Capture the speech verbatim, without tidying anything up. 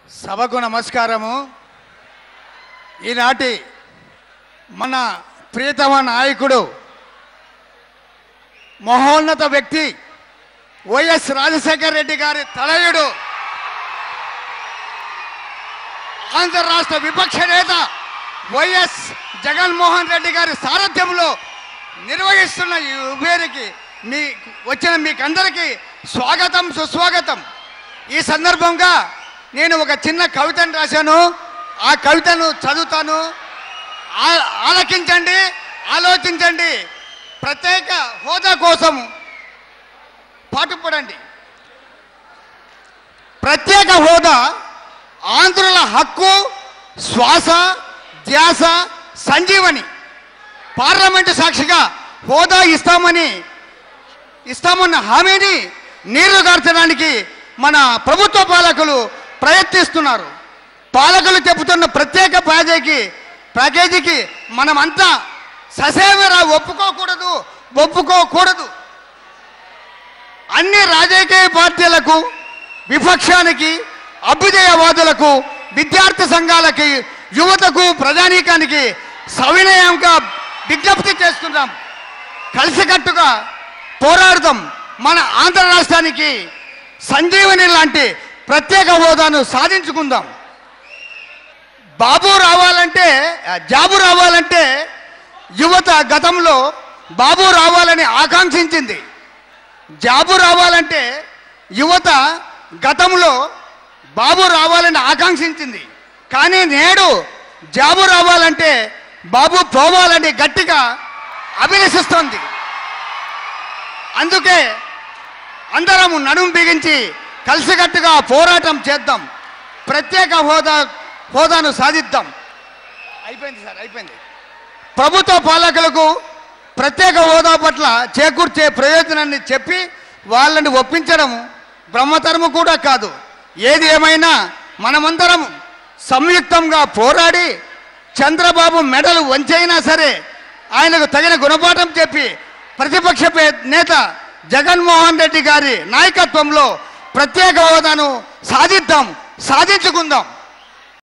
సభకు నమస్కారము. ఈనాటి మన ప్రియతమ నాయకుడు మహోన్నత వ్యక్తి వైఎస్ రాజశేఖర రెడ్డి గారి తనయుడు ఆంధ్ర రాష్ట్ర విపక్ష నేత వైఎస్ జగన్మోహన్ రెడ్డి గారి సారథ్యంలో నిర్వహిస్తున్న ఈ ఉభేరికి మీ వచ్చిన మీకందరికీ స్వాగతం, సుస్వాగతం. ఈ సందర్భంగా నేను ఒక చిన్న కవితను రాశాను. ఆ కవితను చదువుతాను, ఆలకించండి, ఆలోచించండి. ప్రత్యేక హోదా కోసం పాటుపడండి. ప్రత్యేక హోదా ఆంధ్రుల హక్కు, శ్వాస, ధ్యాస, సంజీవని. పార్లమెంటు సాక్షిగా హోదా ఇస్తామని ఇస్తామన్న హామీని నీరుగార్చడానికి మన ప్రభుత్వ పాలకులు ప్రయత్నిస్తున్నారు. పాలకులు చెబుతున్న ప్రత్యేక ప్యాకేజీకి ప్యాకేజీకి మనమంతా ససేమిరా ఒప్పుకోకూడదు ఒప్పుకోకూడదు అన్ని రాజకీయ పార్టీలకు, విపక్షానికి, అభ్యుదయవాదులకు, విద్యార్థి సంఘాలకి, యువతకు, ప్రజానీకానికి సవినయంగా విజ్ఞప్తి చేస్తున్నాం. కలిసికట్టుగా పోరాడదాం. మన ఆంధ్ర రాష్ట్రానికి సంజీవని లాంటి ప్రత్యేక హోదాను సాధించుకుందాం. బాబు రావాలంటే జాబు రావాలంటే యువత గతంలో బాబు రావాలని ఆకాంక్షించింది. జాబు రావాలంటే యువత గతంలో బాబు రావాలని ఆకాంక్షించింది. కానీ నేడు జాబు రావాలంటే బాబు పోవాలని గట్టిగా అభిలషిస్తోంది. అందుకే అందరం నడుం బిగించి కలిసికట్టుగా పోరాటం చేద్దాం. ప్రత్యేక హోదా హోదాను సాధిద్దాం. అయిపోయింది సార్, అయిపోయింది. ప్రభుత్వ పాలకులకు ప్రత్యేక హోదా పట్ల చేకూర్చే ప్రయోజనాన్ని చెప్పి వాళ్ళని ఒప్పించడం బ్రహ్మతరము కూడా కాదు. ఏది ఏమైనా మనమందరం సంయుక్తంగా పోరాడి చంద్రబాబు మెడలు వంచైనా సరే ఆయనకు తగిన గుణపాఠం చెప్పి ప్రతిపక్ష నేత జగన్మోహన్ రెడ్డి గారి నాయకత్వంలో ప్రత్యేక హోదాను సాధిద్దాం, సాధించుకుందాం.